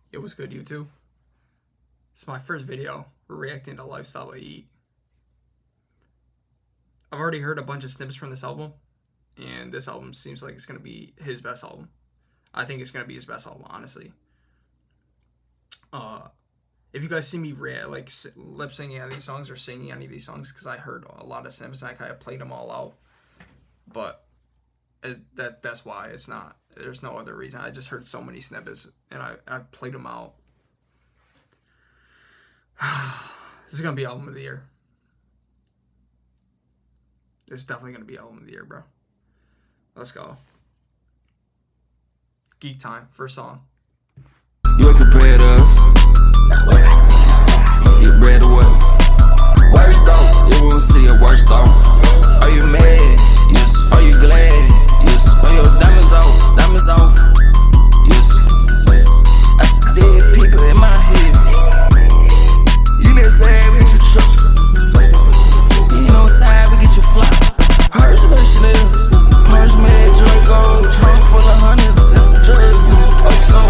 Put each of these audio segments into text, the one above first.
It was good, YouTube. It's my first video reacting to Lifestyle I Eat. I've already heard a bunch of snippets from this album, and this album seems like it's going to be his best album. I think it's going to be his best album, honestly. If you guys see me lip singing on these songs or singing any of these songs, because I heard a lot of snippets and I kind of played them all out, but that's why. It's not. There's no other reason. I just heard so many snippets and I played them out. This is gonna be album of the year. It's definitely gonna be album of the year, bro. Let's go. Geek time. First song. You ain't compared to us. You bred to what? Worst off. You won't see a worst off. Are you mad? Yes. Are you glad? Yes. Are your diamonds off? Diamonds off. Yes. I see dead people in my head. You never say we get your truck. You know side we get your fly. Purse Chanel. Purse mad Draco. Trunk full of hundreds. And some drugs and some pokes on.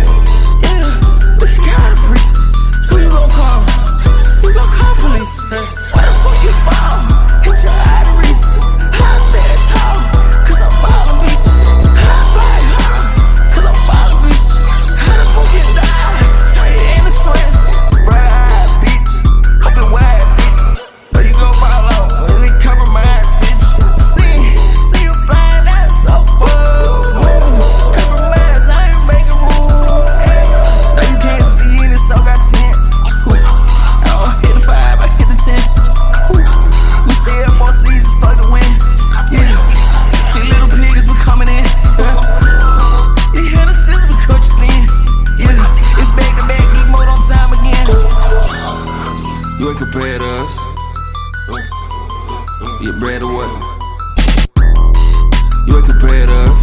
Police. Why the fuck you fall? Hit your arteries. I stay tall, cause I'm ballin' bitch. I fly high, cause I'm ballin' bitch. How the fuck you die? Turn your innocence. Ride, bitch. I've been wide, bitch. But you gon' follow when we compromise, bitch. See you flying out so far. Compromise, I ain't making room. Now you can't see in this, so got 10. Hit the 5, I hit the 10. We stay up 4 seasons for the win. Yeah, these little pigs we coming in. You hear the scissors we cut you thin. Yeah, it's back to back, geek mode on time again. You ain't compared to us. You bred to what? You ain't compared to us.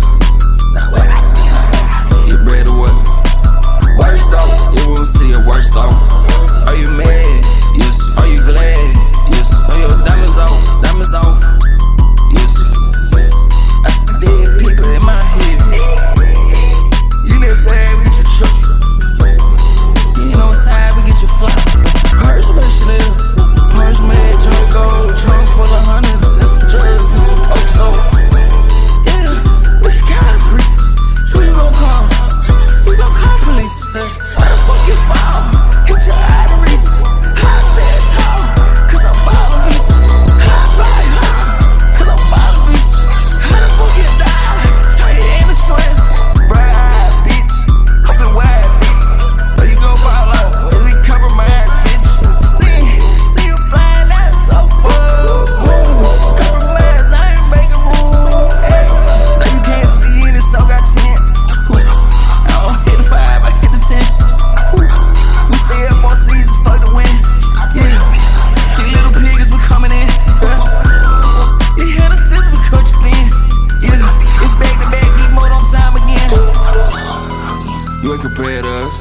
You bred to what? Worst off. You won't see a worst off. Are you mad? Yes. Are you glad? Yes. Are your diamonds off? Diamonds off. Yes. I see dead people in my head. You never say we get your truck. You know side we get your fly. Purse Chanel. Purse mad Draco. Trunk full of hundreds and some drugs and some pokes on. Yeah, we got a priest. Who you gon' call? We gon' call police. Why the fuck you fall? Hit your arteries. I stay tall, cause I'm ballin' bitch. I fly high, cause I'm ballin' bitch. How the fuck you die? Turn your innocence. Ride, bitch. I've been wide, bitch. But you gon' follow when we compromise, bitch. See you flying out so far. Compromise, I ain't making room. Now you can't see in this, so got 10. I don't hit the 5, I hit the 10. We stay up 4 seasons for the win. Yeah, these little pigs we coming in. You hear the scissors we cut you thin. Yeah, it's back to back, geek mode on time again. You ain't compared to us.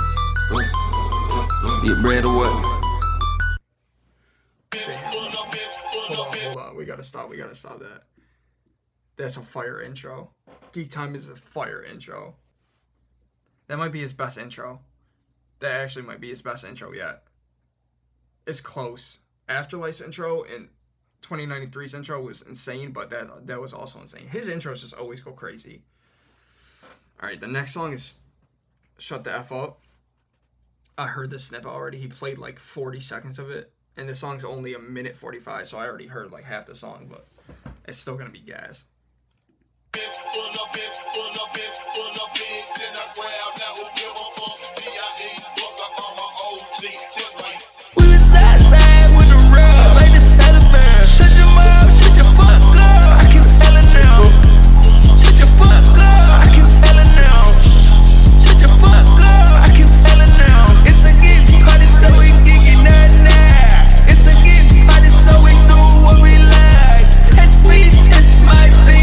You bred to what? Hold on. We gotta stop that. That's a fire intro. Geek Time is a fire intro. That might be his best intro. That actually might be his best intro yet. It's close. Afterlife's intro and 2093's intro was insane, but that was also insane. His intros just always go crazy. Alright, the next song is Shut the F Up. I heard this snippet already. He played like 40 seconds of it. And the song's only 1:45, so I already heard like half the song, but it's still gonna be gas. We was outside with the rug, like the Taliban. Shut your mouth, shut your fuck up. I can tell it now. Shut your fuck up. I can tell it now. Shut your fuck up. I can tell it now. It's a get party, so we get now. It's a get party, so we do what we like. Test me, test my bitch.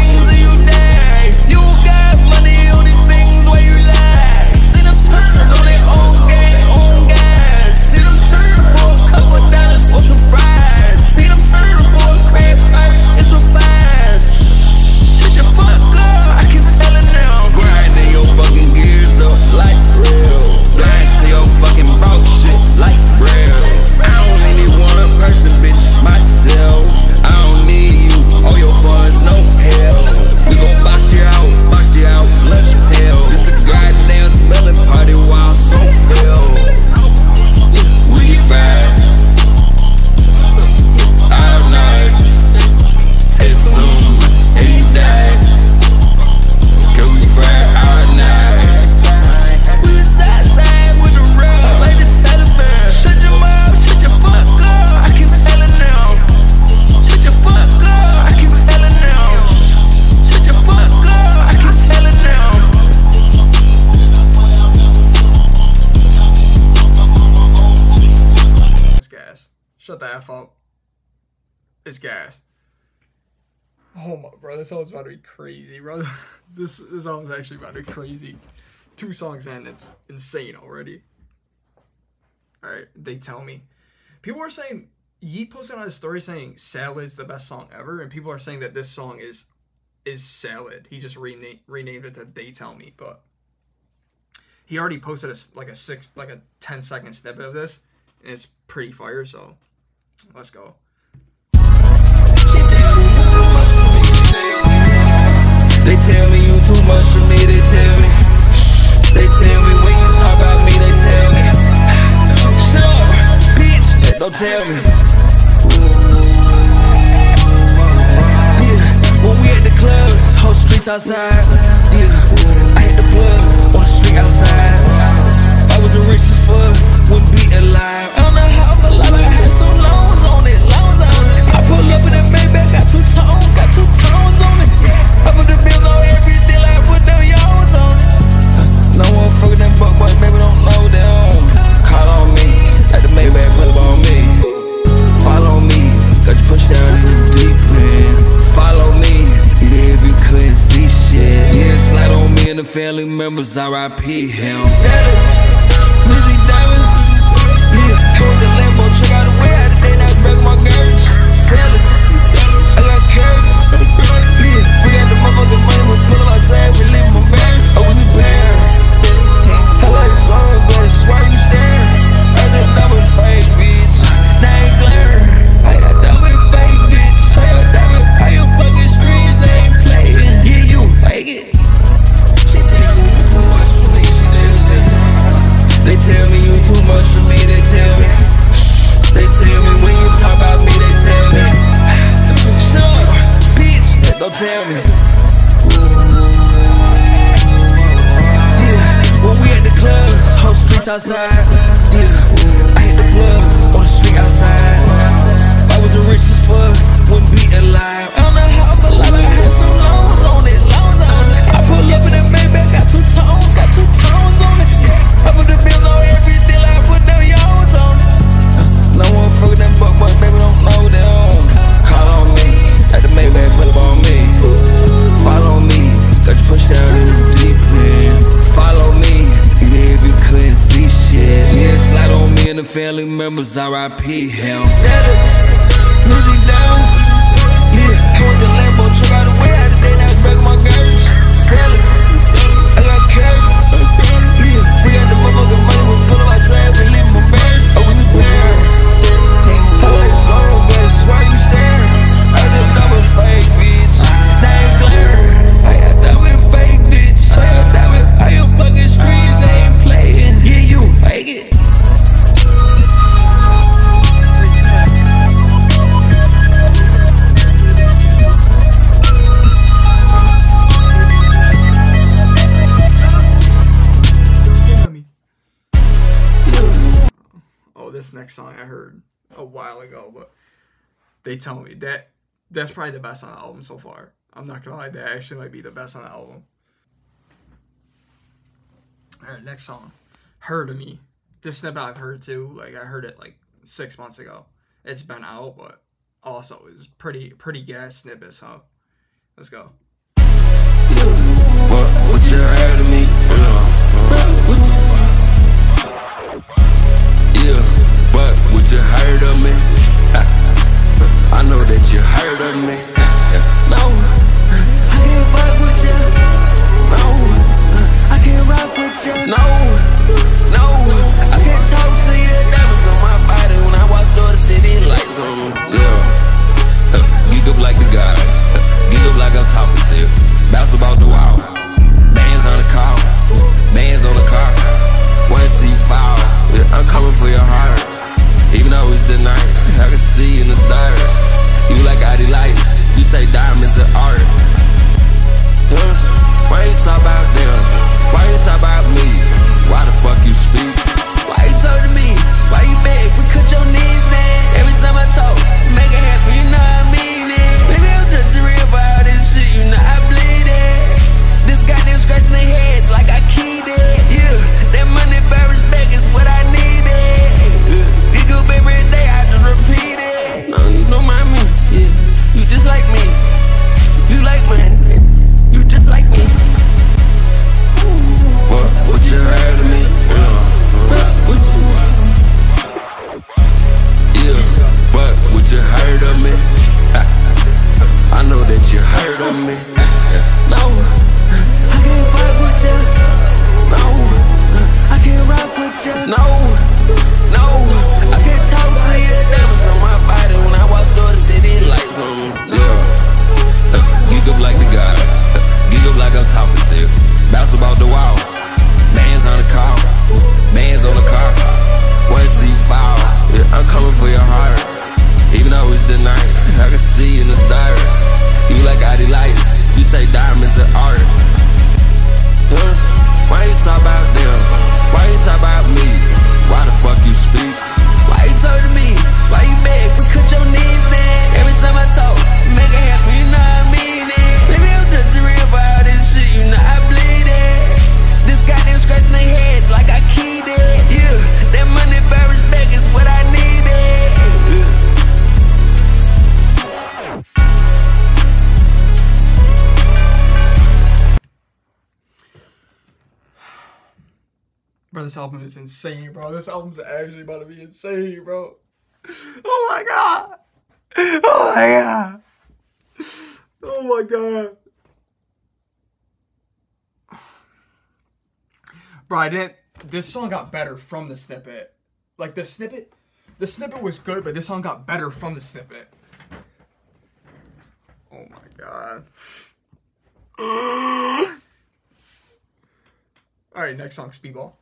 laugh up. It's gas. Oh my, bro, this song's about to be crazy, bro. This song's actually about to be crazy. 2 songs in, it's insane already. Alright, They Tell Me. People are saying, Yeet posted on his story saying Salad's the best song ever, and people are saying that this song is Salad. He just renamed it to They Tell Me, but he already posted a 10-second snippet of this, and it's pretty fire, so let's go. They tell me you too much for me, they tell me. They tell me when you talk about me, they tell me. Shut up, bitch, don't tell me. Yeah, when we at the club, whole streets outside. Yeah, I hit the plug on the street outside. I was the richest fuck, wouldn't be alive. I don't know how I'm alive, I had some loans on it, I pull up in that Maybach, got 2 tones on it. I put the bills on every deal, I put them yours on it. No one fucking them buck boys, baby, don't know them. Call on me, at the Maybach, put up on me. Follow me, got you pushed down in the deep end. Follow me, even if you couldn't see shit. Yeah, slide on me and the family members, R.I.P. him. Lizzie Davis, yeah, hold the Lambo, check out the way out of the day, now it's back on my girls. Salads, I got carrots, yeah, we got the motherfucking money, we pull up outside, we leave my parents, oh, we pair. I like the song, but why you staring? I just double fake, bitch, now I ain't glaring. I got double fake, bitch, I got double, how your fucking screens ain't playing, yeah, you fake it. She tells me you too much for me, she tells me. They tell me you too much for me, they tell me. They tell me when you talk about me, they tell me. Shut up, bitch, don't tell me. Yeah, when we at the club, whole streets outside. Yeah, I hit the plug on the street outside. I was the richest fuck, wouldn't be alive. I don't know how I'm alive, I had some loans on it. I pull up in that Maybach, got 2 tones on it. I put the bills on every deal, I put them yours on it. No one fucking them buck boys, baby, don't know them. Call on me, at the Maybach, put up on me. Follow me, got you pushed down in the deep end. Follow me, even if you couldn't see shit. Yeah, slide on me and the family members, R.I.P. him. Lizzie Davis, yeah, hold the Lambo, check out the way out of the day, now it's back on my girls. Salads, I got carrots, yeah, we got the motherfucking money, we pull up outside, we leave my parents, oh, we pair. I like the song, but why you staring? I just double fake, bitch, now I ain't glaring. I got double fake, bitch, I got double, how your fucking screens ain't playing, yeah, you fake it. This next song I heard a while ago, but They Tell Me, that's probably the best on the album so far. I'm not gonna lie, that actually might be the best on the album. Alright, next song, Her to Me. This snippet I've heard too, like I heard it like 6 months ago. It's been out, but also it's pretty gas snippet, so let's go. What you heard of me? Yeah, fuck what you heard of me. I know that you heard of me. No, I can't fuck with you. No, I can't rock with you. No, I can't talk to you. That was on my body when I walked through the city lights on. Yeah, geek up like the guy. Geek up like I'm talking Bro, this album is insane, bro. This album's actually about to be insane, bro. Oh my god. Oh my god. Oh my god. Bro, this song got better from the snippet. Like, the snippet was good, but this song got better from the snippet. Oh my god. Alright, next song, Speedball.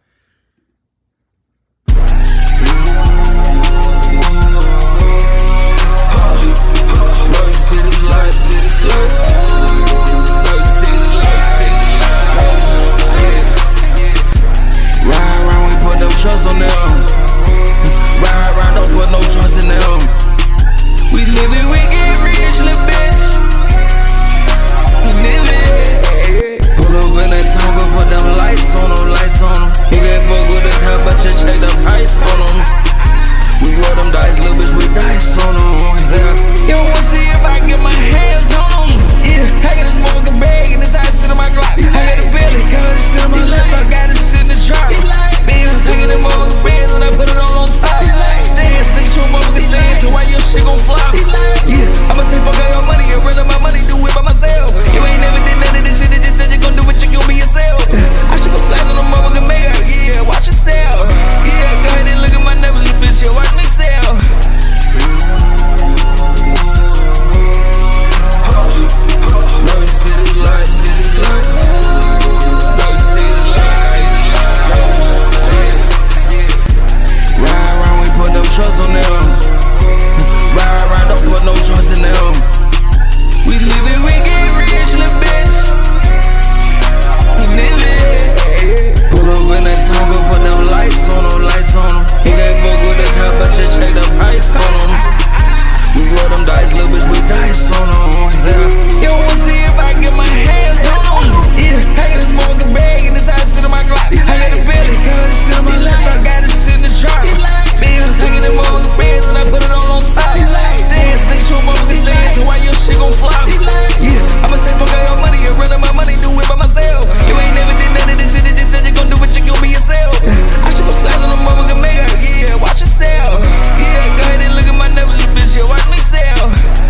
Trust on them. Ride around, don't put no trust in them. We live it, we get rich, little bitch. We live it. Pull up in that town, go put them lights on them, lights on them. You can't fuck with us, how about you check the price on them? We roll them dice, little bitch, we dice on them. Yeah. You don't wanna see if I can get my hands on them. Yeah, I got this motherfucking bag and this ice in my Glock. I got a belly, got this shit on my lips, I got this shit in the drop. Taking them motherfucking bands when I put it on top. Stands, nigga, show motherfucking stands, so why your shit gon' flop? Yeah, I'ma say fuck all your money, and run up my money, do it by myself. You ain't never did none of this shit, that just said you gon' do it, you gon' be yourself. I should put flags on the motherfucking makeup, yeah, watch yourself. Yeah, go ahead and look at my numbers, little bitch, yeah, watch me sell. Love you see this light, put no trust on them. Ride around, don't put no trust in them. We live it, we get rich, little bitch. We live it. Pull up in that town, go put them lights on them, lights on them. You can't fuck with us, how about you check the price on them? We roll them dice, little bitch, we dice on them. Yeah. You don't wanna see if I get my hands on them. Yeah, I got this motherfucking bag and this ice in my Glock. I got a belly, got this shit on my lips, I got this shit in the drop. Taking them motherfucking bands and I put it on top. Stands, nigga, show motherfucking stands, so why your shit gon' flop? Yeah, I'ma say fuck all your money, and run up my money, do it by myself. You ain't never did none of this shit, that just said you gon' do it, you gon' be yourself. I should put flags on the motherfucking makeup, yeah, watch yourself. Yeah, go ahead and look at my numbers, little bitch, yeah, watch me sell.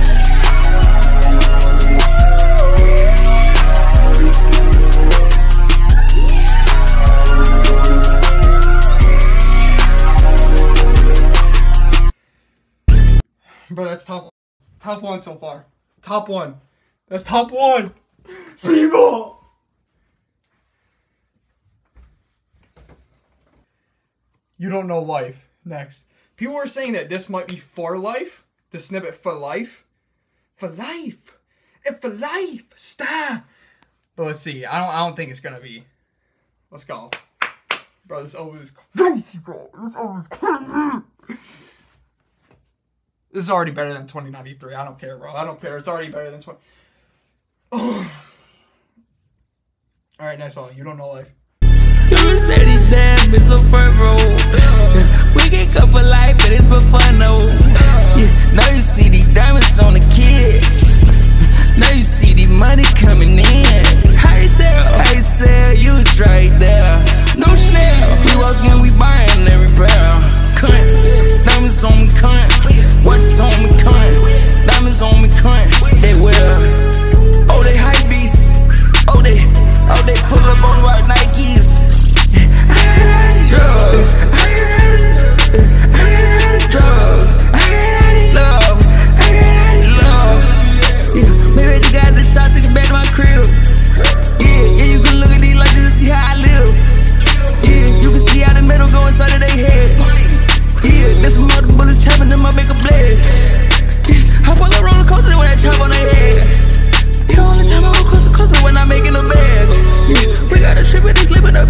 Bro, that's top one so far. Top one. That's top one. Speedball. You Don't Know Life. Next. People were saying that this might be For Life. The snippet For Life. For life. And for life. Stop. But let's see. I don't think it's gonna be. Let's go. Bro, this album is crazy, bro. This album is crazy. This is already better than 2093. I don't care, bro. I don't care. It's already better than 20. Oh. Alright, next song. You Don't Know Life. You say these damn is so fur, bro. We get cut for life, but it's for fun, though. Yeah. Now you see these diamonds on the kid. Now you see the money coming in. How you sell, you was right there. No Chanel, we walk in, we buying every pair. Cunt, diamonds on me, cunt. What's on me, cunt? Diamonds on me, cunt. They wear. Oh, they hype beasts. Oh, they pull up on white Nikes. Drugs. Love. Yeah, maybe I just got the shot, took it back to my crib. Yeah, you can look at these like this and see how I live. Yeah, you can see how the metal go inside of their head. Yeah, there's some other bullets chopping them up, make a blade. Yeah, I pull a roller coaster when I chop on their head. The only time I go coaster when I'm making a bed. Yeah, we got a ship and they sleeping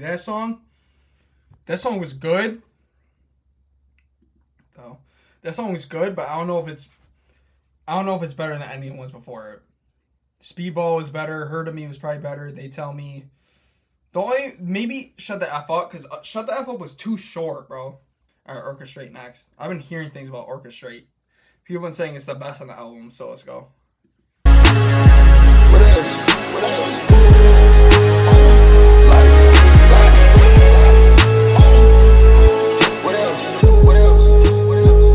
That song was good. Though. That song was good, but I don't know if it's better than any ones before it. Speedball was better. Herd of Me was probably better. They Tell Me. Maybe Shut the F Up, because Shut the F Up was too short, bro. Alright, Orchestrate next. I've been hearing things about Orchestrate. People have been saying it's the best on the album, so let's go. What else? What else? What else? What else? What else?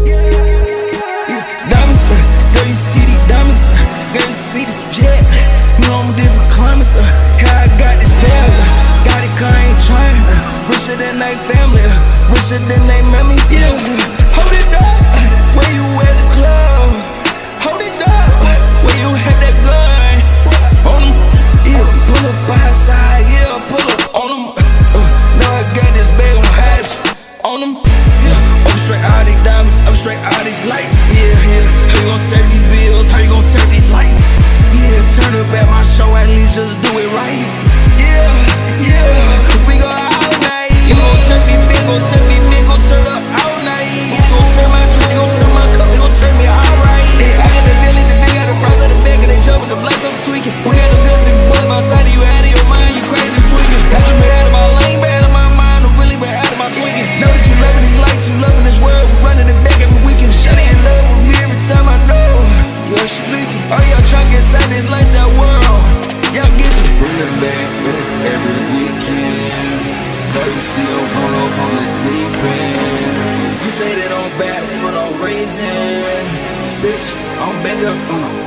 Yeah, diamonds, girl, you see these diamonds, girl, you see this jet. You know I'm different climates, how I got this bag. Got it, car ain't trying. Richer than they family, richer than they memories. Yeah, hold it up, where you at the club? Hold it up, where you had that gun on them? Yeah, pull up by his side, yeah, pull up on them. Now I got this bag on hash on them. Yeah, I'm straight out these diamonds, I'm straight out these lights. Yeah, yeah, how you gon' serve these bills? How you gon' serve these lights? Yeah, turn up at my show, at least just do it right. Yeah, yeah, we go all night. You gon' serve me big, gon' serve me big, gon' serve up all night. You gon' serve my drink, you gon' serve my cup, you gon' serve me alright. Yeah, I got the belly, the big, got the fries of the back, and they jumping the blacks, I'm tweaking. We got the guns, and boys outside of you, out of your mind, you crazy tweaking. Had you been out of my lane, been out of my mind, or really been out of my tweaking. Know that you loving these lights, you loving this world, we running it back every weekend. Shawty in love with me every time I know. Yeah, she leaking. Oh, y'all trying to get inside this lifestyle world. Y'all get me. Bring it back every weekend. Now you see I'm going off on the deep end. You say that I'm bad for no reason. Bitch, I'm back up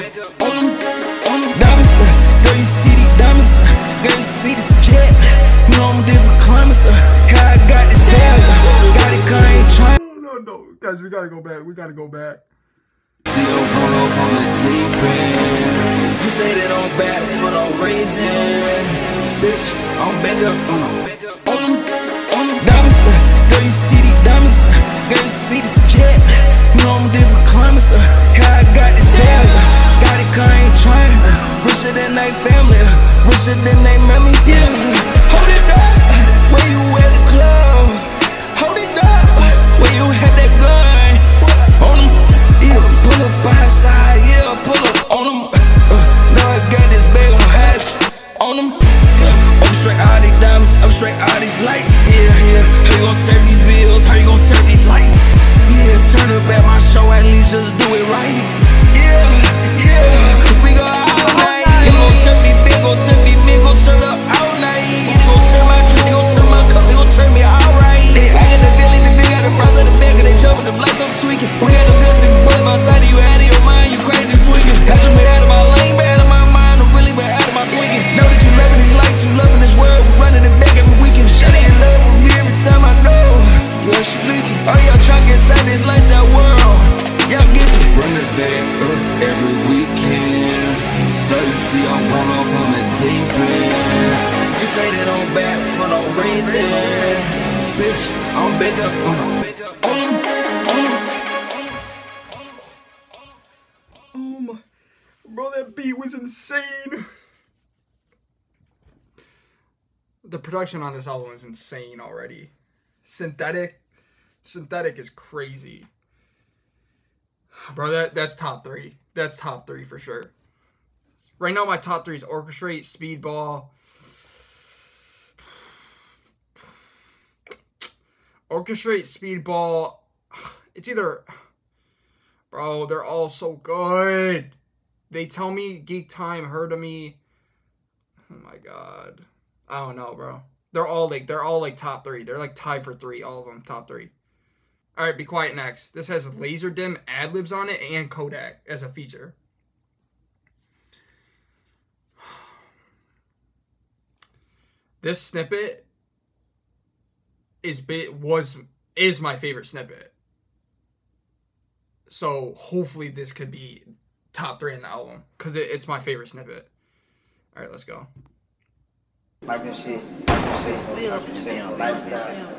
on them diamonds. Girl, you see these diamonds. Girl, you see this jet. You know I'm different climates. How I got this bag. Got it, car ain't trying. No, guys, we gotta go back. We gotta go back. See I'm going off on the deep end. You say that I'm bad for no reason. Bitch, I'm back up on them diamonds. Girl, you see these diamonds. Girl, you see this jet. You know I'm different climates. How I got this bag. Got it, car ain't trying. Richer than they family, richer than they memories. Yeah, hold it up, where you at the club? Hold it up, where you had that gun on them? Yeah, pull up by his side, yeah, pull up on them. Now I got this bag on hash on them. Yeah, I'm straight out these diamonds, I'm straight out these lights. Yeah, yeah, how you gon' serve these bills? How you gon' serve these lights? Yeah, turn up at my show, at least just do it right. Yeah, yeah, we go all night. You gon' serve me big, gon' serve me big, gon' serve up all night. You gon' serve my drink, you gon' serve my cup, you gon' serve me alright. I got the belly, the big, got the fries of the back, and they jumping the blacks, I'm tweaking. We got the guns, and boys outside of you, out of your mind, you crazy tweaking. Had you been out of my lane, been out of my mind, or really been out of my tweaking. Know that you loving these lights, you loving this world, we running it back every weekend. Shawty in love with me every time I know. Yeah, she leaking. Oh, y'all trying to get inside this lifestyle world. Y'all get me. Run it back every weekend. Now you see I'm going off on the deep end. You say that I'm bad for no reason. Bitch, I'm back up on them. Oh my, bro, that beat was insane. The production on this album is insane already. Synthetic is crazy. Bro, that's top 3. That's top 3 for sure. Right now, my top 3 is Orchestrate, Speedball. Orchestrate, Speedball. It's either... Bro, they're all so good. They Tell Me, Geek Time, Herd of Me. Oh my god. I don't know, bro. They're all like top 3. They're like tied for 3, all of them, top 3. Alright, Be Quiet next. This has Laserdisc ad-libs on it and Kodak as a feature. This snippet is my favorite snippet. So hopefully this could be top 3 in the album, because it's my favorite snippet. Alright, let's go. Like this shit, lifestyle.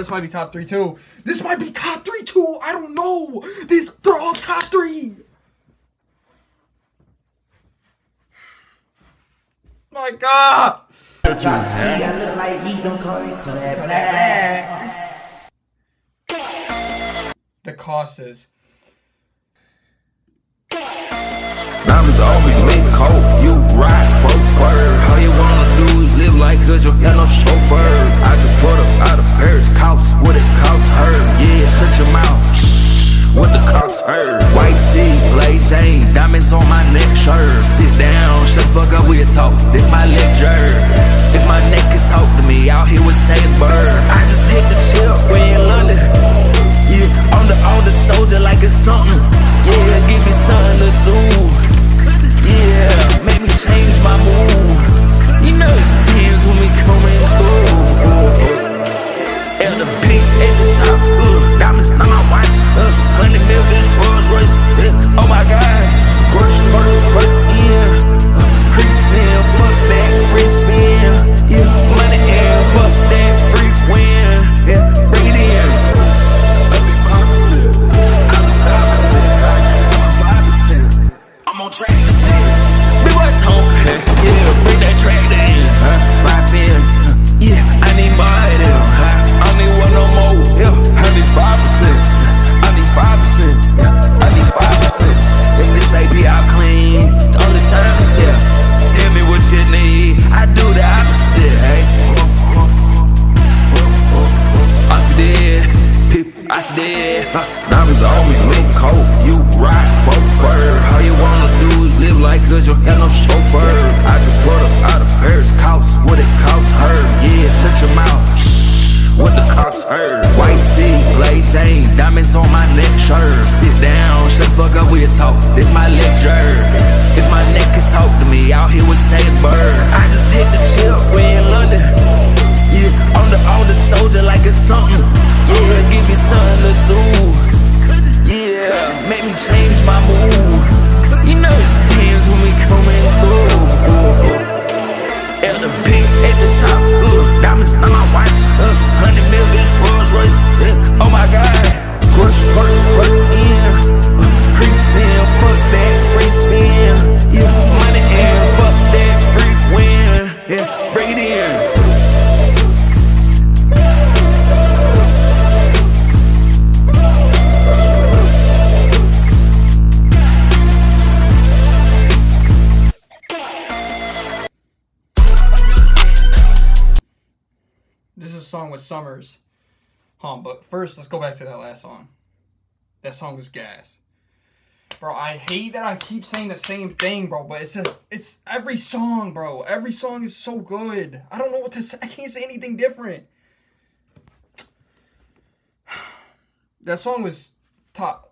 this might be top 3 too. This might be top 3 too. I don't know. They're all top 3. My God. The cost is. Diamonds on me, make coat, you ride chauffeur. All you wanna do is live like cause you got no chauffeur. I just put up out of Paris, cost what it costs her. Yeah, shut your mouth, shh, what the cops heard. White tee, Blade Jane, diamonds on my neck shirt. Sit down, shut the fuck up, we'll talk, this my lecture. If my neck could talk to me, out here with Sainsbury. I just hit the chill, we in London. Yeah, on the soldier like it's something. Yeah, give me something to do. Yeah, make me change my mood. You know it's tears when we coming through. At the peak, at the top, diamonds on my watch, 100 mil this Rolls Royce. Oh my God, crush, yeah. Pre-sale, fuck that, free spin. Yeah, money and fuck that, free win. Yeah, bring it in. I'll be 5%. I'll be 5%. I'm on track to see. Big boy talk, yeah, bring that track in. 5 in, yeah, I need my item. I don't need one no more, yeah, I need 5%. I need 5%, yeah, I need 5%. If this API clean, the only time to tell me what you need, I do the opposite, hey. I said, diamonds on me, link coat, you ride chauffeur. All you wanna do is live like cause you got no chauffeur. I just put up out of Paris, cost what it costs her. Yeah, shut your mouth, shh, what the cops heard. White tee, Blade Jane, diamonds on my neck shirt. Sit down, shut the fuck up, we'll talk, this my lecture. If my neck could talk to me, out here with Sainsbury. I just hit the chill, we in London. Yeah, on the soldier like it's something. Yeah, give me something to do. Yeah, make me change my mood. You know it's tears when we coming through. At the peak, at the top, diamonds on my watch, 100 mil this Rolls Royce. Oh my God, crush, yeah. Pre-sale, fuck that, free spin. Yeah, money and fuck that, free win. Yeah, bring it in. This is a song with Summers. But first, let's go back to that last song. That song was gas. Bro, I hate that I keep saying the same thing, bro, but it's every song, bro. Every song is so good. I don't know what to say. I can't say anything different. That song was top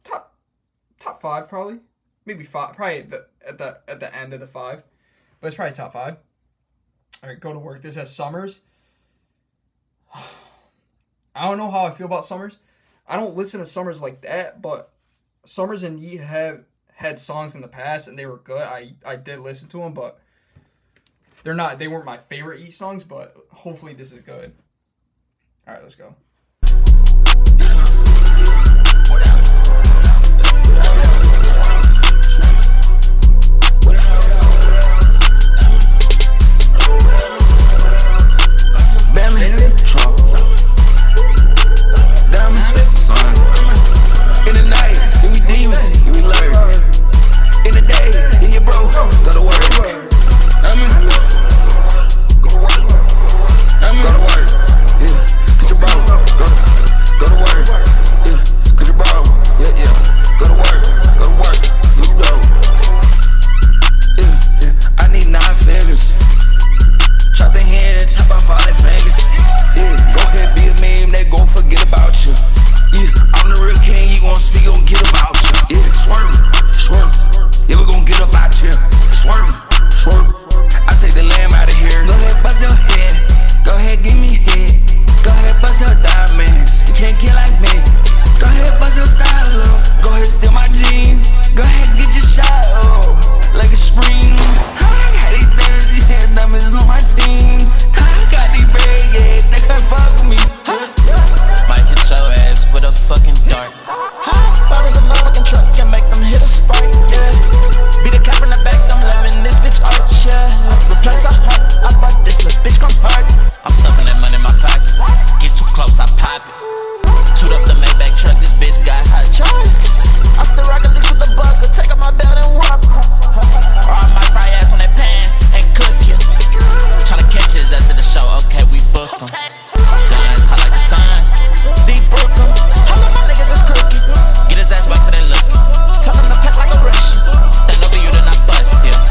5 probably. Maybe 5, probably at the end of the 5. But it's probably top 5. Alright, go to work. This has Summers. I don't know how I feel about Summers. I don't listen to Summers like that, but Summers and Yeat have had songs in the past and they were good. I did listen to them, but they weren't my favorite Yeat songs, but hopefully this is good. All right, let's go. dark. Hop out of the motherfucking truck and make them hit a spark, yeah. Be the cat from the back, I'm loving this bitch out, yeah. Replace a heart, I bought this little bitch come hard. I'm stuffing that money in my pocket. Get too close, I pop it. Toot up the Maybach truck, this bitch got hot chucks. I still rockin' licks with the buzzer, take out my belt and whoop. Or I might fry ass on that pan and cook you. Tryna catch his ass at the show, okay, we booked him. Guns, hot like the suns, deep book him. All of my niggas is crooked. Get his ass back for that look. Tell him to pack like a Russian. Stand over you, then I bust, yeah.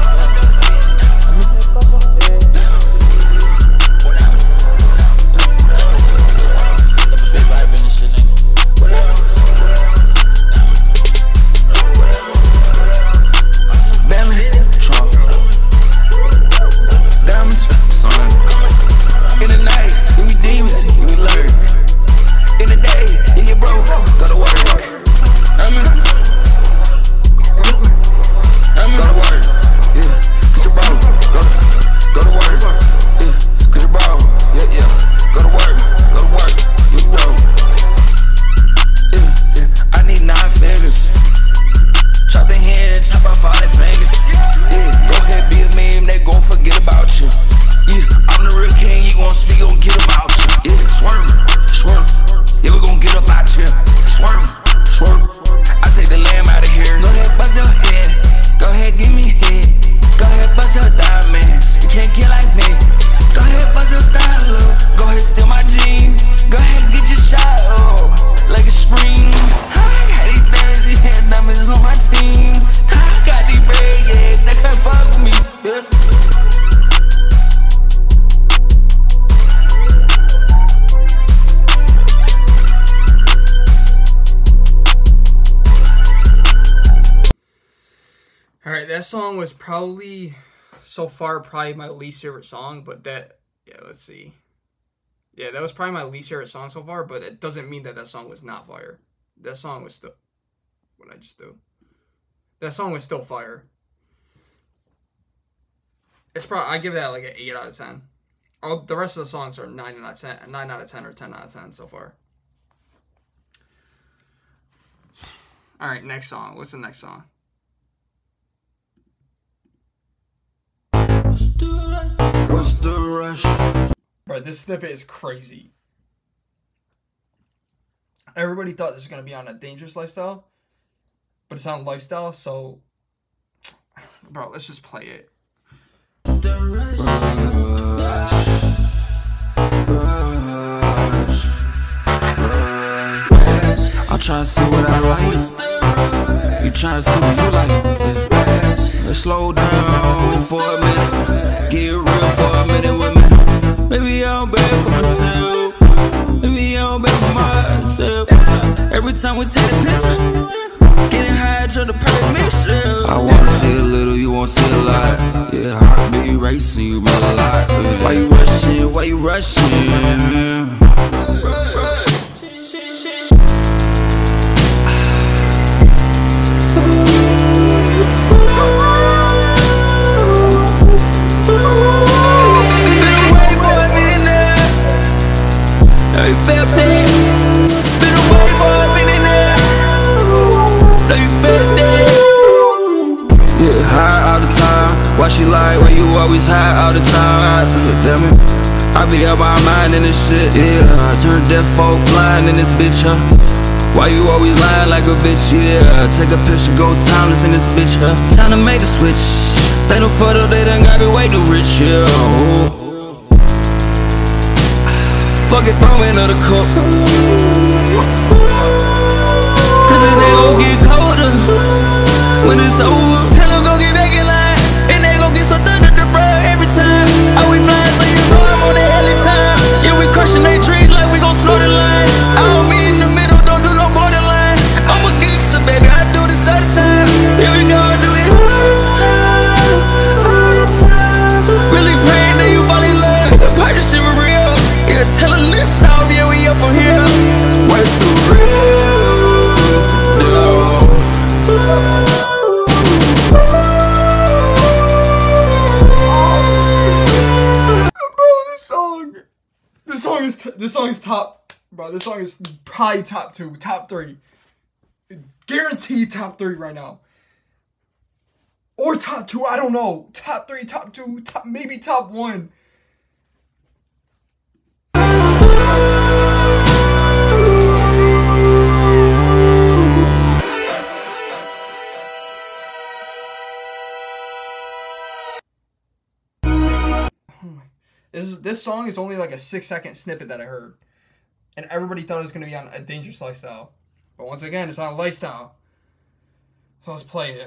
That song was probably, so far, probably my least favorite song, but that, yeah, let's see. Yeah, that was probably my least favorite song so far, but it doesn't mean that that song was not fire. That song was still, what did I just do? That song was still fire. It's probably, I give that like an 8 out of 10. All the rest of the songs are 9 out of 10, 9 out of 10 or 10 out of 10 so far. All right, next song. What's the next song? What's the rush? Bro, this snippet is crazy. Everybody thought this was going to be on a Dangerous Lifestyle, but it's on Lifestyle, so... Bro, let's just play it. The rush. I'm trying to see what I like. You trying to see what you like. Let's slow down for a minute. Get real for a minute with me. Maybe I'm bad for myself. Maybe I'm bad for myself. Every time we take a picture, getting high, trying to permission. I wanna see a little, you wanna see a lot. Yeah, heartbeat racing, you real a lot. Why you rushing? Why you rushing? Why she like, why you always high all the time? Damn it, I be out my mind in this shit, yeah. I turn deaf folk blind in this bitch, huh? Why you always lying like a bitch, yeah. Take a picture, go timeless in this bitch, huh? Time to make the switch. They don't photo, they done got me way too rich, yeah. Fuck it, throw me another cup. Cause then they gon' get colder when it's over. Tell them go get back in line. So thunder the bro every time. Are we flying so you know I'm on the hell of time. Yeah, we crushing they trees like we gon' slow the line. I don't mean in the middle, don't do no borderline. I'm a gangster, baby, I do this all the time. Here we go, do it all the time, all the time. Really praying that you fall in love. The party shit was real. Yeah, tell her lips off, yeah, we up from here. Way too real. This song is top. Bro, this song is probably top 2, top 3. Guaranteed top 3 right now. Or top 2, I don't know. Top 3, top 2, maybe top 1. This song is only like a 6-second snippet that I heard. And everybody thought it was going to be on A Dangerous Lifestyle. But once again, it's not a lifestyle. So let's play it.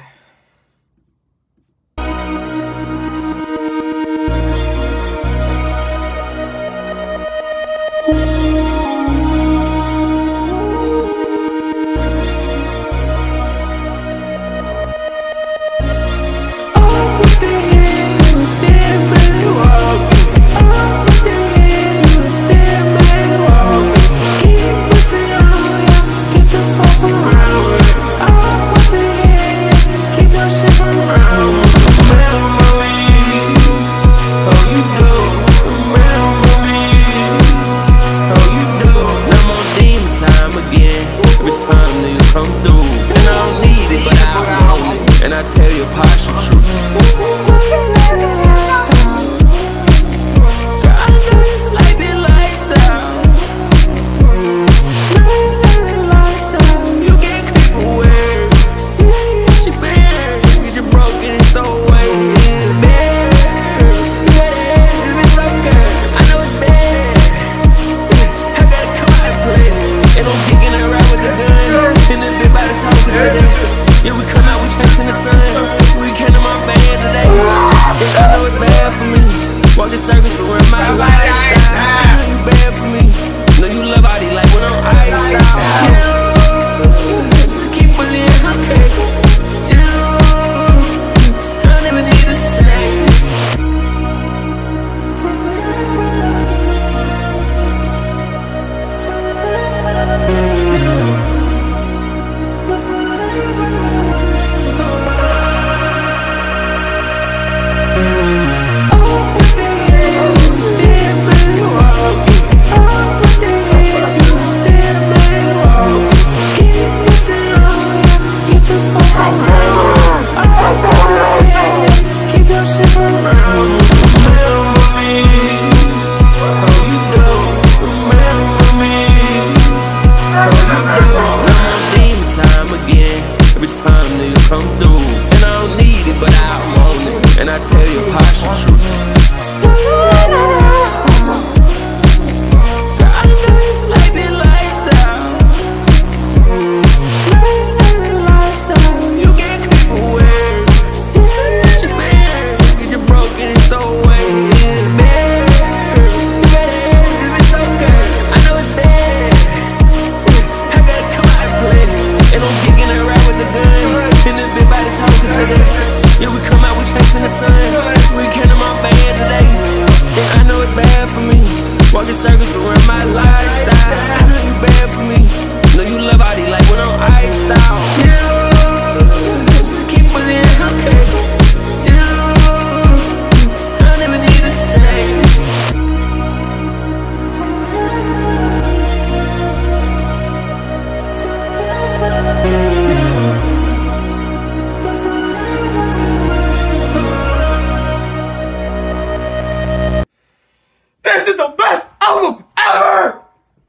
This is the best album ever!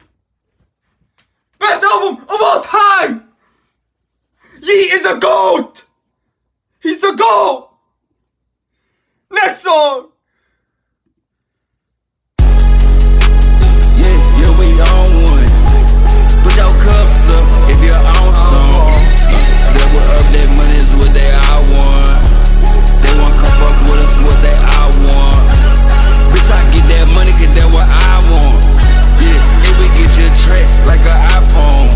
Best album of all time! Ye is a GOAT! He's the GOAT! Next song! Yeah, we on one. Put your cups up if you're on some. Double up that money is what they all want. They want to come up with us what they all want. Bitch, I get that money cause that's what I want. Yeah, if we get you a track like an iPhone.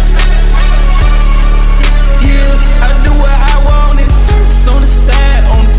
Yeah, I do what I want. It first on the side, on the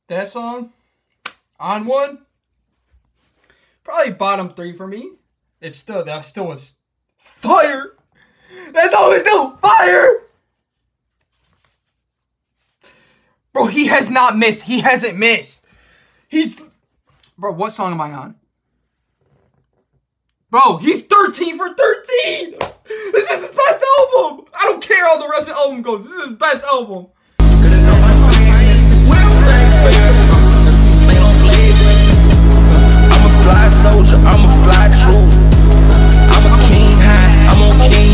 That song, On One, probably bottom 3 for me. That still was fire. That song is still fire. Bro, he has not missed. He hasn't missed. Bro, what song am I on? Bro, he's 13 for 13. This is his best album. I don't care how the rest of the album goes. This is his best album. I'm a fly soldier, I'm a fly true. I'm a king high, I'm on king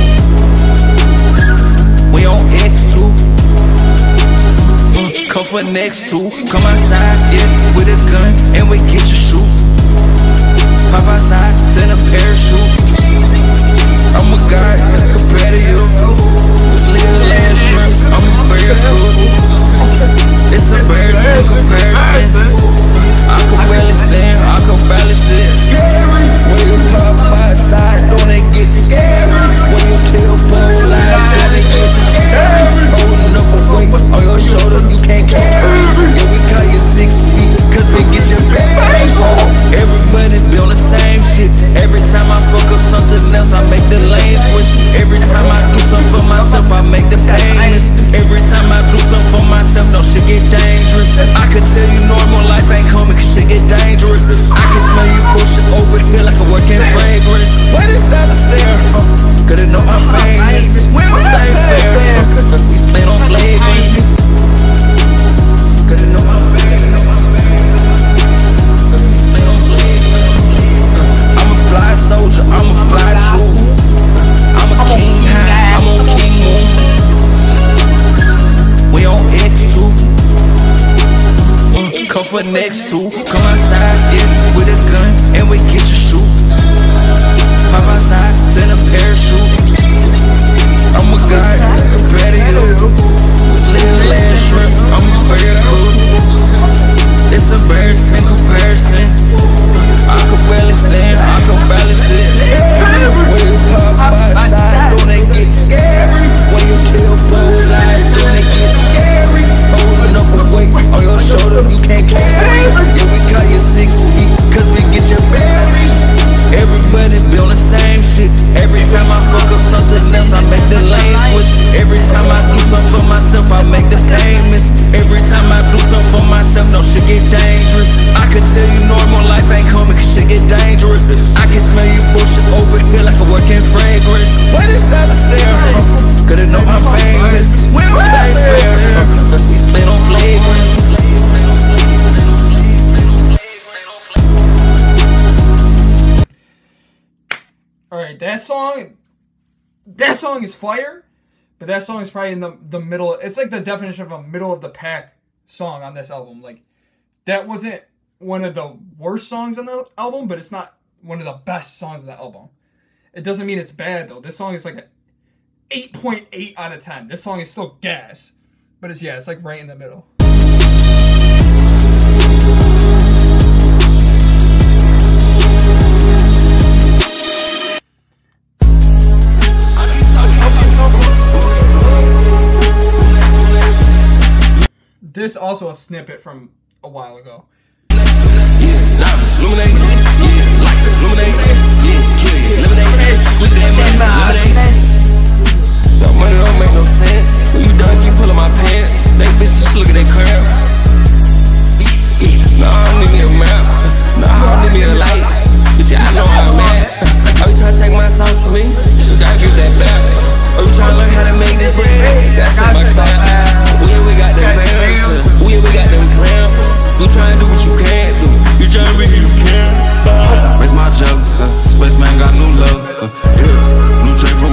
moon. We on X2. Come for next two. Come outside, yeah, with a gun, and we get your shoe. Pop outside, send a parachute. I'm a god compared to you. Little land shrimp, I'm a very good. It's embarrassing comparison. I can barely stand, I can barely sit. Scary. When you pop outside, don't it get scary? When you kill pole lines, don't it get scary? Holding up a weight on your shoulder, you can't carry. Yeah, we call you 6 feet, cause we get you buried. Everybody be on the same shit. Every time I fuck up something else, I make the lane switch. Every time I do something for myself, I make the payments. Every time I do something for myself, no shit get dangerous. I can tell you normal life ain't coming, cause shit get dangerous. I can smell you bullshit over here like a working fragrance. Wait a stop and stare, cause they know I'm famous. We don't stay fair, they don't flagrants. Cause they know I'm famous. I'm a fly soldier, I'm a fly true. I'm a king high, I'm on king moon. We on X2. Come for next two. Come outside, yeah, with a gun, and we get your shoe. Pop outside, send a parachute. I'm a god compared to you. Little land shrimp, I'm a very good. It's embarrassing comparison. I can barely stand, I can barely sit. When you pop outside, don't it get scary? When you kill pole lines, don't it get scary? Holding up a weight on your shoulder, you can't carry. Yeah, we call you 6 feet, cause we get you buried. Everybody be on the same shit. Every time I fuck up something else, I make the lane switch. Every time I do something for myself, I make the payments. Every time I do something for myself, no shit get dangerous. I can tell you normal life ain't coming, cause shit get dangerous. I can smell you bullshit over here like a working fragrance. Wait a stop and stare, cause they know I'm famous. We don't stay fair, they don't flagrants. Alright, that song is fire, but that song is probably in the middle. It's like the definition of a middle of the pack song on this album. Like, that wasn't one of the worst songs on the album, but it's not one of the best songs on the album. It doesn't mean it's bad, though. This song is like an 8.8 out of 10. This song is still gas, but it's like right in the middle. This also a snippet from a while ago. Yeah, diamonds, illuminate. Yeah, lights, illuminate. Yeah, kill you, eliminate. Squeeze that money, eliminate. That money don't make no sense. When you done, keep pulling my pants. They bitches look at their cramps. Nah, I don't need me a map. Nah, I don't need me a light. Bitch, I know how I'm at. Are you trying to take my sauce from me? You gotta give that back. Are you trying to learn how to make this bread? That's in my class. We got them pants. We got them clamps. You tryna do what you can't do. You tryna be who you can. Raise my jug. Spaceman got new love. New train from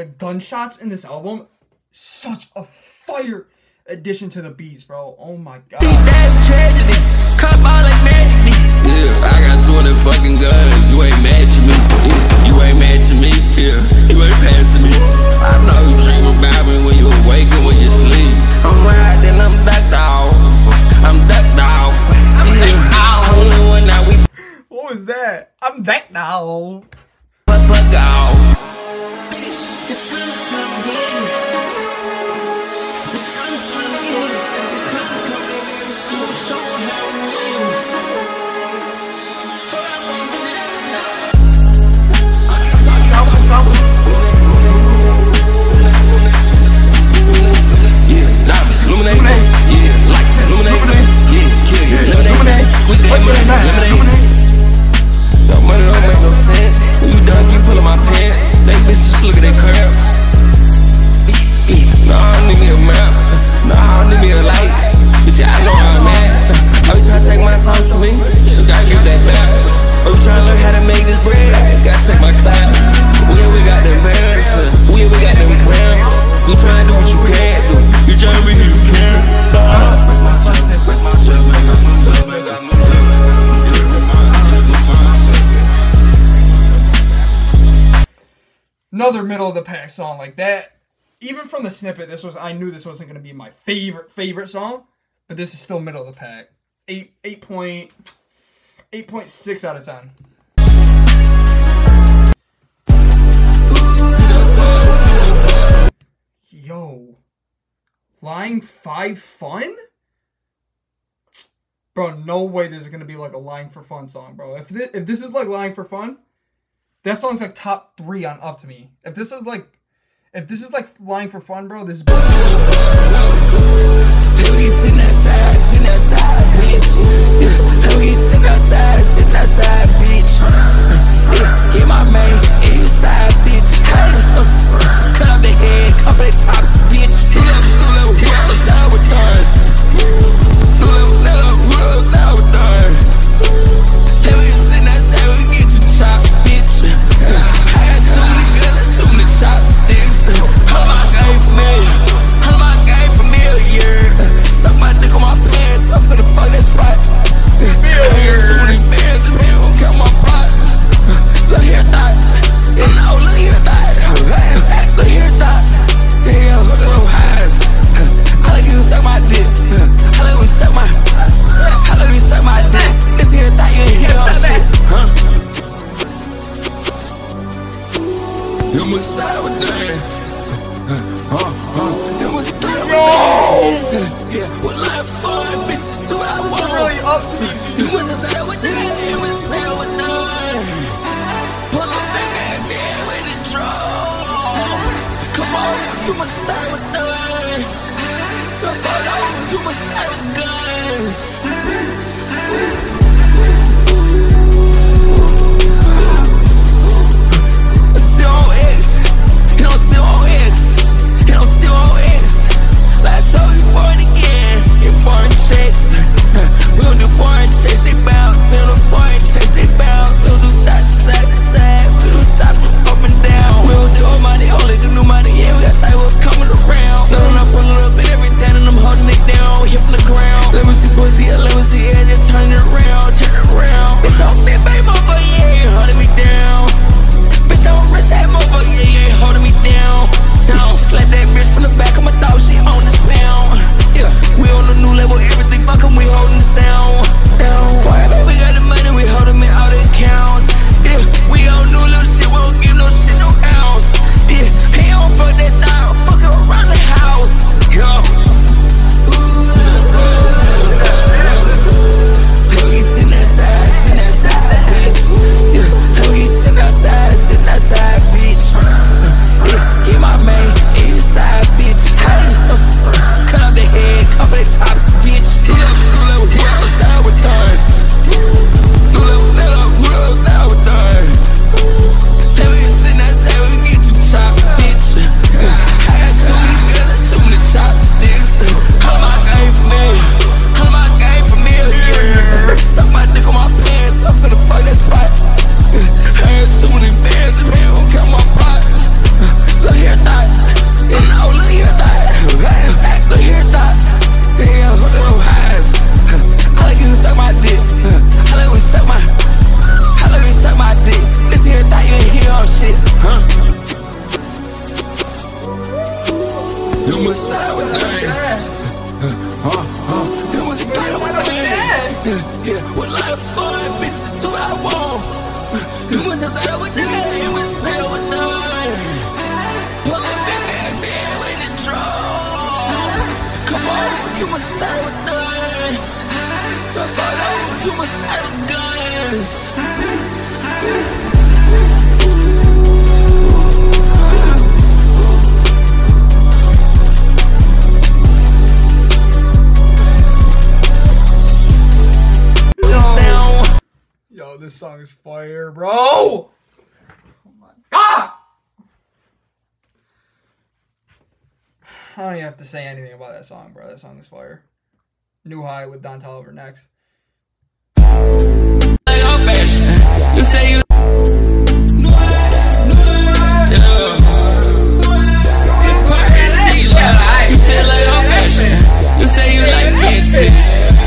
gunshots in this album, such a fire addition to the beats, bro. Oh my god. That's tragedy. Cut ball like magic. Yeah, I got 200 fucking guns. You ain't matching me. Yeah, you ain't matching me. Yeah, you ain't passing me. I know you dream about me when you awake and when you sleep. I'm right, then I'm ducked off. I'm ducked off. Yeah, only one that we. What was that? I'm back now. Fuck off. Another middle of the pack song like that. Even from the snippet, I knew this wasn't gonna be my favorite song, but this is still middle of the pack. 8.6 out of 10. Yo, Line 5 Fun? Bro, no way this is gonna be like a Line for Fun song, bro. If this is like Line for Fun, that song's like top 3 on Up To Me. If this is like Line for Fun, bro, this is Get my man, and you side bitch. Cut up the head, cover the tops, bitch. Who else that was done? Who else that was done? Hey, we sitting outside, we get you chopped, bitch. I got too many guns, too many chopsticks. How my game familiar? Suck my dick on my pants, I'm finna fuck that twat. I got too many bands, and man gon' count my pot. Look here, thought. You know, look here, thought. Look here, thought. Yeah, little highs. I like you to suck my dick. I like you to suck my dick. This here, thought you ain't hear all shit. Huh? You must start with that. You must start with that. Yeah, with life fun, bitches do what I want. really Up To Me. You must start with that. You must start with that. Pull up back there with the drum. Come on, you must start with that. You must start with guns. Still on X. You don't still on X. You don't still on X. Like I told you, born again. In foreign checks. We don't do foreign checks, they bounce. We don't do foreign checks, they bounce. We don't do thoughts from side to side. We do top from up and down. We don't do old money, only do new money. Yeah, we got that what's coming around. Loading up, pulling up every time, and I'm holding it down. Hit from the ground. Let me see pussy With like 4 bitches, do what I want. You must have thought I would die. You must think I would die. Pull that back there with the drum. Come on, you must start with none. Follow, you must start with guns. Yo, this song is fire, bro. Oh my God. I don't even have to say anything about that song, bro. That song is fire. New High with Don Toliver next. You say you you say you like vintage.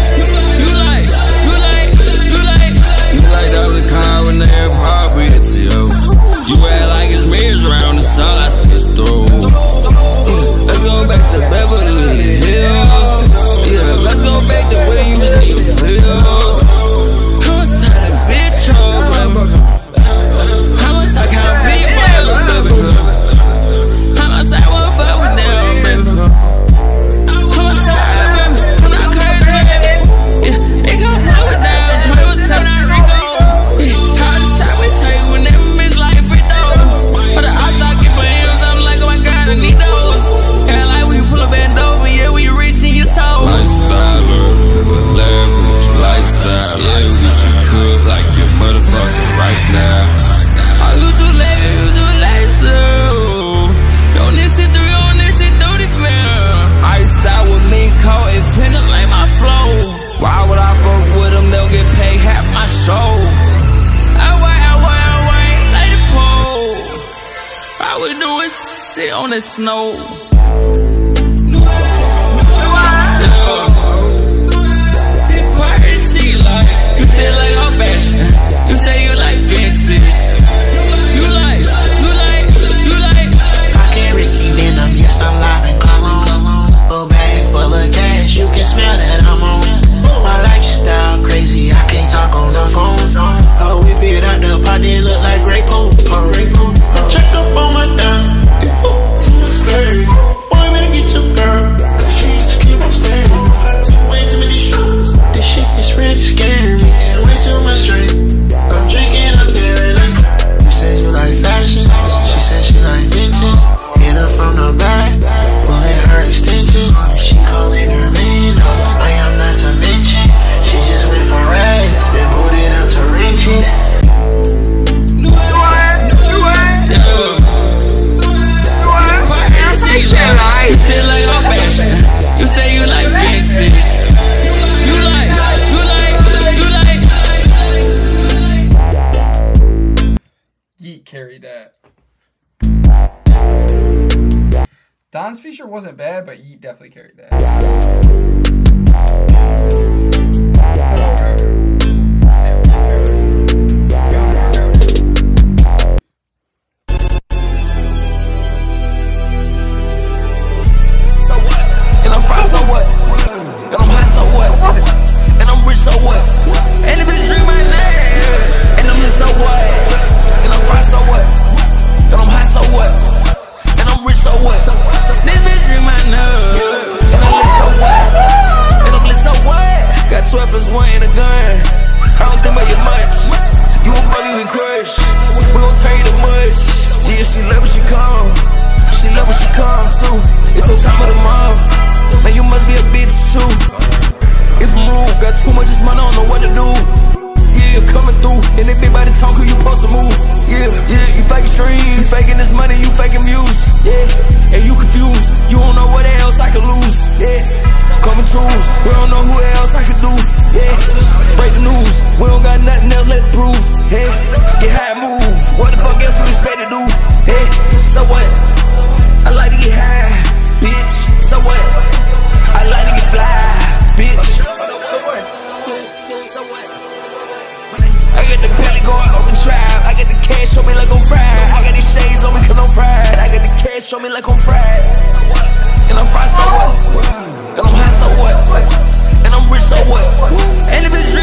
You like the other car when they're appropriate to you. You act like it's mirrors around, that's all I see is through. Let's go back to Beverly Hills. Yeah, let's go back to where you say you feel. I'm outside a bitch, oh baby. I'm outside, I can't be my little baby. I'm outside, one fuck with them, baby. I'm outside, baby. I'm not crazy, baby. Yeah, they gon' play with them. 20% not Rico. Yeah, how the shot we take when them is like free throw. For the odds I get for hills, I'm like, oh my God, I need those. Yeah, like when you pull a band over, yeah, when you reaching your toes. Lifestyle, leverage, lifestyle. Yeah, we get you cooked like your motherfucking rice now. Are you too late? You too late, so on this shit through, on this shit through the man. Lifestyle with me, call it finna like my flow. Why would I fuck with them? They'll get paid half my show. I wait, like the pole. All we do is sit on the snow. You say like old fashion. You say you like vintage. You like. I can't Ricky Denim, yes I'm live and cologne. A bag full of cash, you can smell that I'm on. My lifestyle crazy, I can't talk on the phone. Oh, we beat out the pot, they look like Grey Pope. Check up on my dime. Too much scary. Boy, better get your girl. She just keep on staring. Way too many shows. This shit is really scary. And way too much drink. I'm drinking up there. You said you like fashion. She said she like vintage. Hit her from the back. Pulling her extensions. She calling her man. I am not to mention. She just went for rags. Then moved it up to riches. You say like old fashion. You say you like vintage. You like. Yeet carried that. Don's feature wasn't bad, but Yeet definitely carried that. Show me like I'm fried, and I'm fried, so what? And I'm high, so what? And I'm rich, so what? And if it's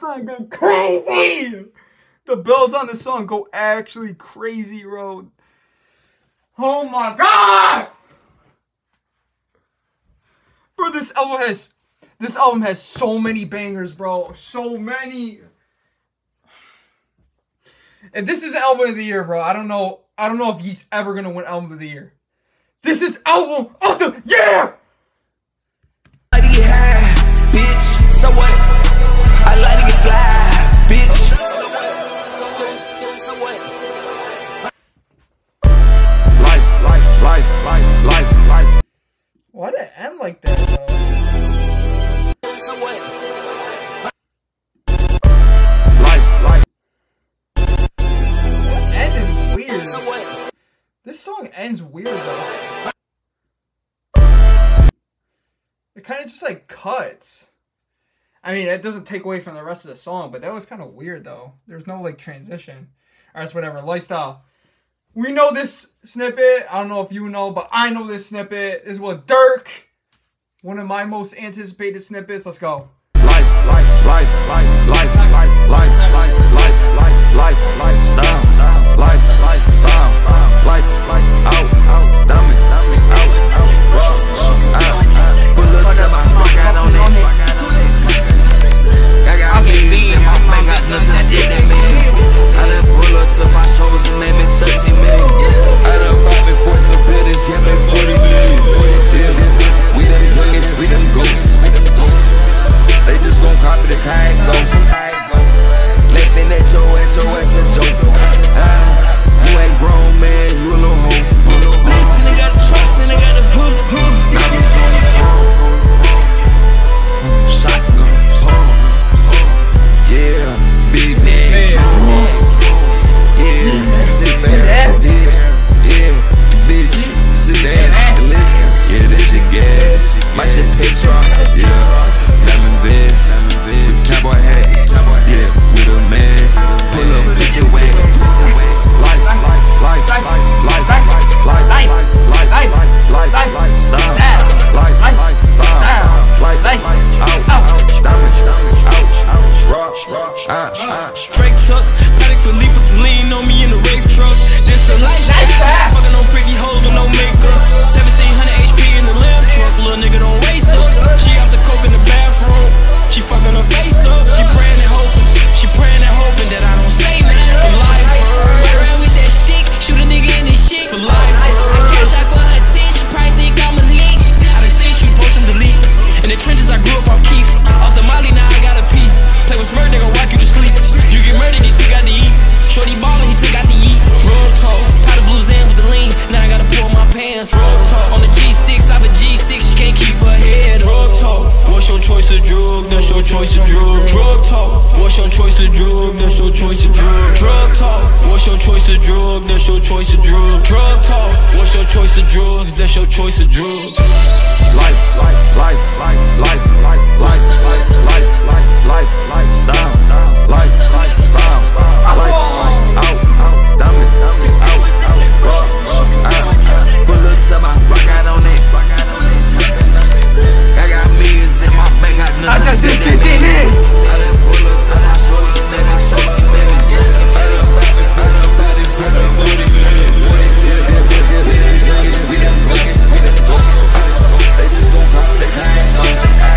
song go crazy. The bells on the song go actually crazy, bro. Oh my god! Bro, this album has so many bangers, bro. So many. If this is album of the year, bro, I don't know if he's ever gonna win album of the year. This is album of the year! Bitch, so what? I like to get fly, bitch. So what? Life. Why did it end like that, though? So what? Life. It ended weird. So what? This song ends weird, though. It kind of just like cuts. I mean, it doesn't take away from the rest of the song, but that was kind of weird though. There's no like transition. Alright, it's whatever. Lifestyle. We know this snippet. I don't know if you know, but I know this snippet. This is with Dirk. One of my most anticipated snippets. Let's go. Drake tuck, Patek Philippe with the lean on me in the rape truck. This a lifestyle, fucking on pretty hoes with no makeup. 1700 HP in the lamb truck, little nigga don't race up. She off the coke in the bathroom, she fucking her face up. She praying and hoping that I don't say nothing for life. Ride around with that stick, shoot a nigga in this shit for life. I cash out for her dick, she probably think I'm a leak. I done seen you post and delete. In the trenches I grew up off Keith. Off the Molly now I gotta pee. Play with Smurf, they gon' rock you to sleep. You get murdered, get took out to eat. Shorty ballin', he took out to eat. Drug talk, powder blues in with the lean. Now I gotta pull my pants. Drug talk, on the G6, I'm a G6, she can't keep her head. Drug talk, what's your choice of drug? That's your choice of drug. Drug talk, what's your choice of drug? That's your choice of drug. Drug talk, what's your choice of drug? That's your choice of drug. Drug talk, what's your choice of drugs? That's your choice of drugs. Life, lifestyle. Lights out, diamond out, rock out. Pull up to my rock out on it. I got millions in my bank, got nothing to fit in it. I done pull up to my shoulders, I done rapping for the body, for the booty. We done focus. They just gon' pop, they just gon'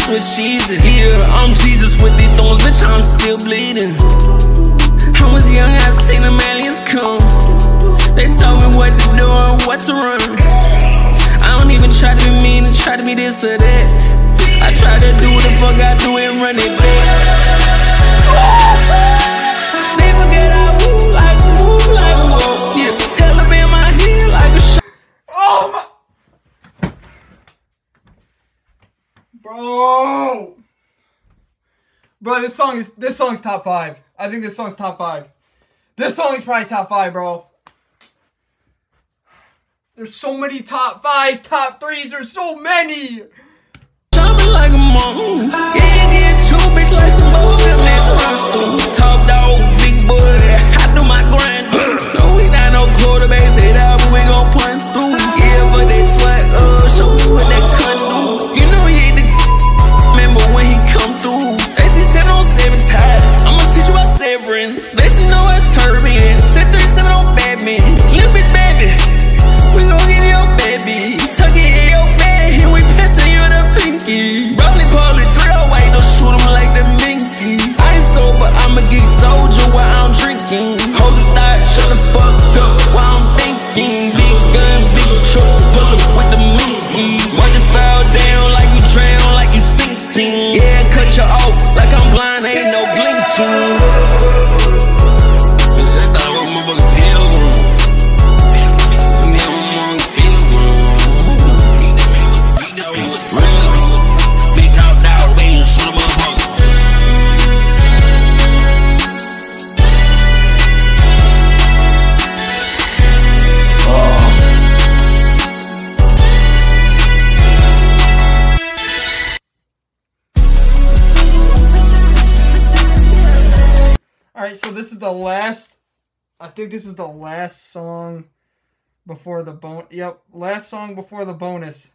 Swiss cheeses. Yeah, I'm Jesus with these thorns, bitch, I'm still bleeding. I was young, I seen them aliens come. They told me what to do and what to run. I don't even try to be mean and try to be this or that. I try to do what the fuck I do and run it back. They forget I move like whoa. Yeah, tell them in my head like a shot. Oh my. Bro, this song's top 5. I think this song's top 5. This song is probably top 5, bro. There's so many top 5s, top 3s. There's so many. Jumping like a moon. Yeah, get two bitch like some boogeyman. Top dog, big boy. I do my grind. No, we not no quarterbacks. Say that, but we gon' punch through. Yeah, but they twat. Show me what that cunt do. You know he ain't the remember when he come through. They see 7 on 7 tied. I'ma teach you about severance. They see no turban. Set 37 on Batman. Little bit baby. We gon' give you your baby. Tuck it in your bed. And we pissing you the pinky. Rolling poly 3 white. Don't shoot him like the minky. I ain't sober. I'm a geek soldier while I'm drinking. Hold the thought. Shut the fuck up while I'm thinking. Big gun, big truck. Pull up with the minky. Watch it fall down like you drown, like you sinking. Yeah, cut you off like I'm blind. Ain't no blinking. Alright, so this is the last, I think this is the last song before the bonus. Yep, last song before the bonus.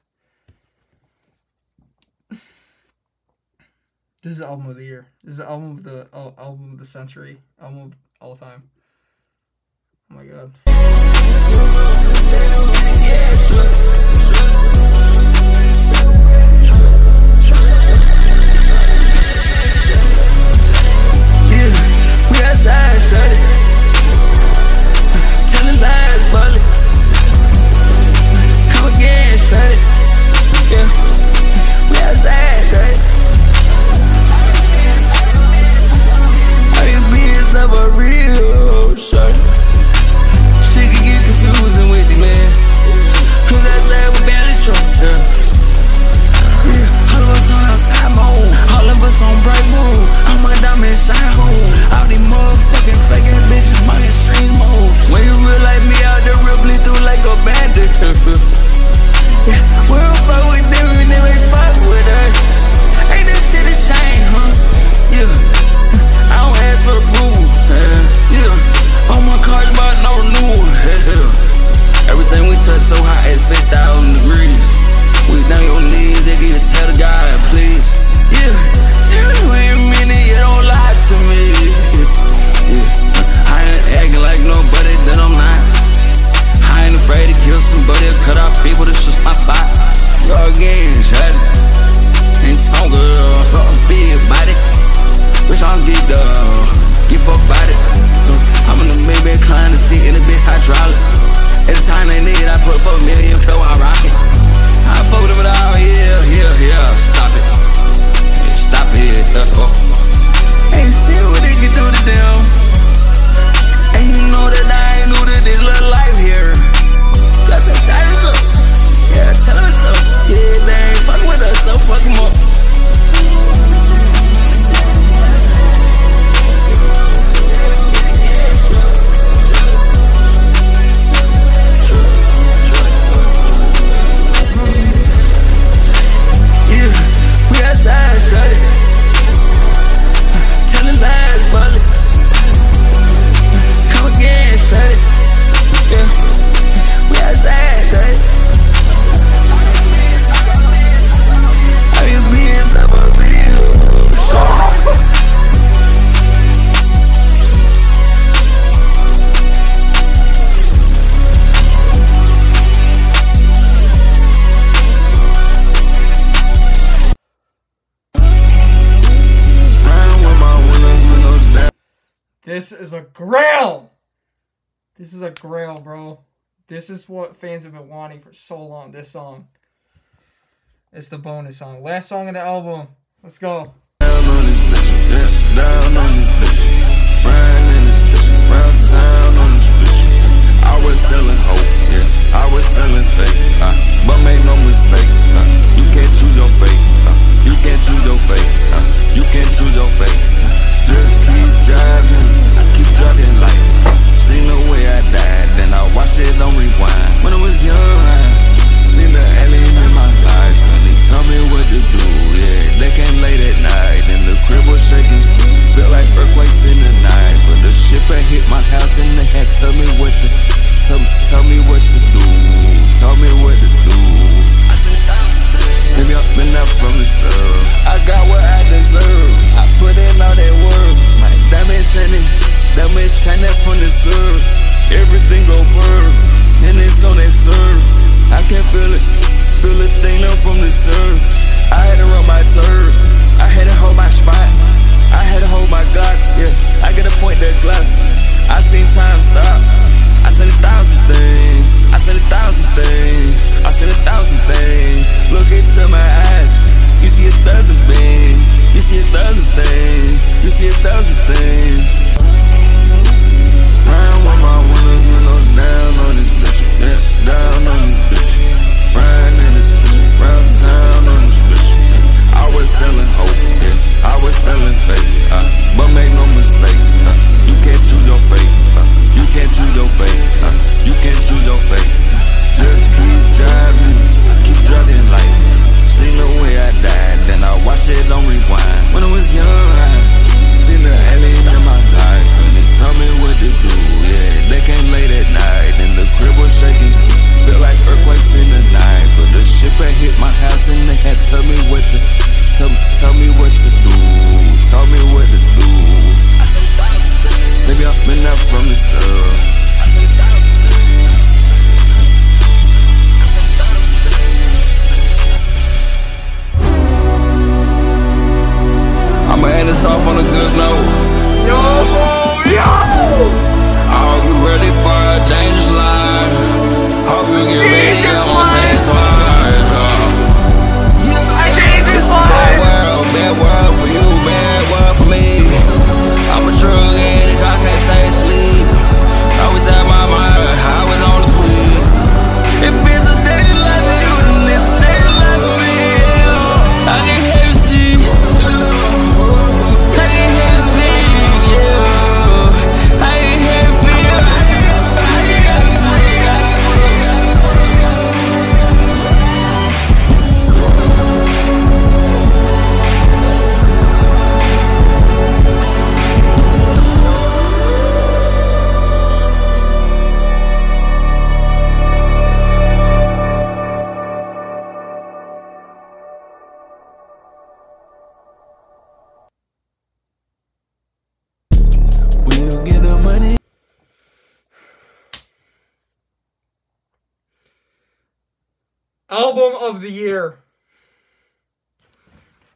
This is the album of the year. This is the album of the century. Album of all time. Oh my god. Outside, shut it. Telling lies, bullet. Come again, shut it. Yeah, we outside, shut it. All you be is of a real shut it. Shit can get confusing with you, man. This is a grail. This is a grail, bro. This is what fans have been wanting for so long. This song. It's the bonus song. Last song of the album. Let's go. Down on this bitch, yeah, down on this bitch. Riding in this bitch, round town on this bitch. I was selling hope, yeah, I was selling fake. But make no mistake, you can't choose your fate. You can't choose your fate. You can't choose your fate. Just keep driving life. Seen the way I died, then I watched it on rewind. When I was young, seen the alien in my life, and they tell me what to do. Yeah, they came late at night, and the crib was shaking. Felt like earthquakes in the night, but the ship had hit my house, and they had tell me what to tell me what to do. Tell me what to do. Maybe I've been up from the surf. I got what I deserve. I put in all that work. My diamonds shining from the surf. Everything go purr, and it's on that surf. I can feel it thing up from the surf. I had to run my turf. I had to hold my spot. I had to hold my Glock. Yeah, I gotta point that Glock. I seen time stop. I said 1,000 things. I said 1,000 things. I said 1,000 things. Look into my eyes. You see 1,000 things. You see 1,000 things. You see 1,000 things. Round with my windows down on this bitch. Yeah, down on this bitch. Riding in this bitch. Round town on this bitch. I was selling hope. Yeah, I was selling fake. But make no mistake. You can't choose your fate. You can't choose your fate. You can't choose your fate. Just keep driving life. Seen the way I died, then I watched it on rewind. When I was young, I seen the alien in my life, and they tell me what to do. Yeah, they came late at night, and the crib was shaking. Felt like earthquakes in the night, but the ship had hit my house, and they had tell me what to tell me what to do. Tell me what to do. Maybe I've been up from the surf. I'ma end this off on a good note. Yo! I hope you ready for a dangerous life. Hope you get ready, I'm on hands wide. It's a bad world for you, bad world for me. I'm a drug addict, I can't stay asleep. Always had my mind, I was on the tweet. If it's a daily life for you, then it's a daily life for me. I can hear you see. I can hear you speak, yeah. I can hear you feel. We'll get the money. Album of the year.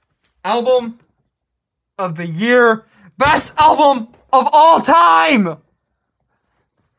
Album of the year. Best album of all time.